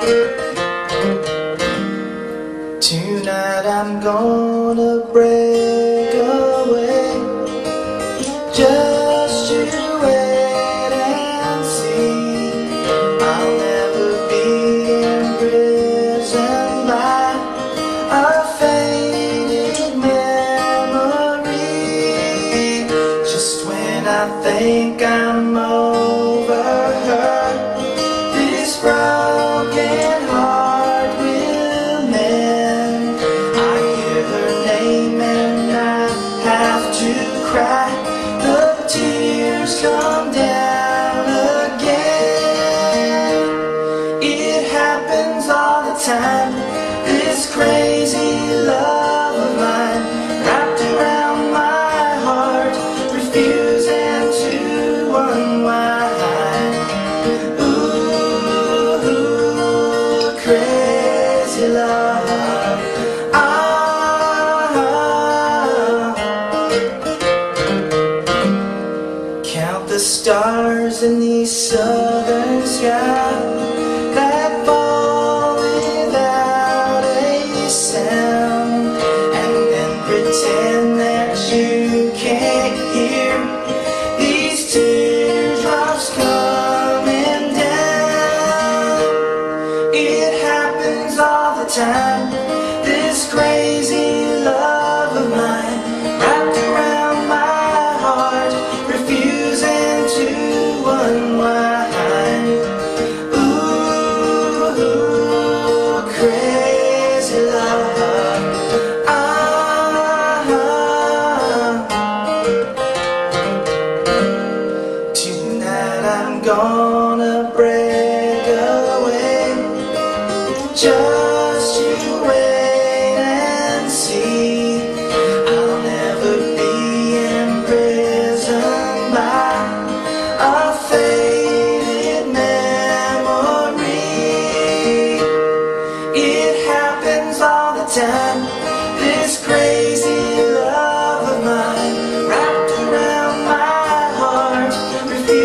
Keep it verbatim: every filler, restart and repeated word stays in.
Tonight I'm gonna break away. Just you wait and see. I'll never be imprisoned by a faded memory. Just when I think I'm over her, this broken heart will mend. I hear her name and I have to cry. The tears come down again. It happens all the time, this crazy love of mine, wrapped around my heart, refusing to unwind. Ooh, crazy love. Ah. Count the stars in the southern sky that fall without a sound, and then pretend that you can't hear these teardrops coming down. It happens all the time, this crazy love of mine, wrapped around my heart, refusing to unwind. Ooh, crazy love. Ah. Tonight I'm gonna break away. Just you wait and see. I'll never be imprisoned by a faded memory. It happens all the time, this crazy love of mine, wrapped around my heart, refusing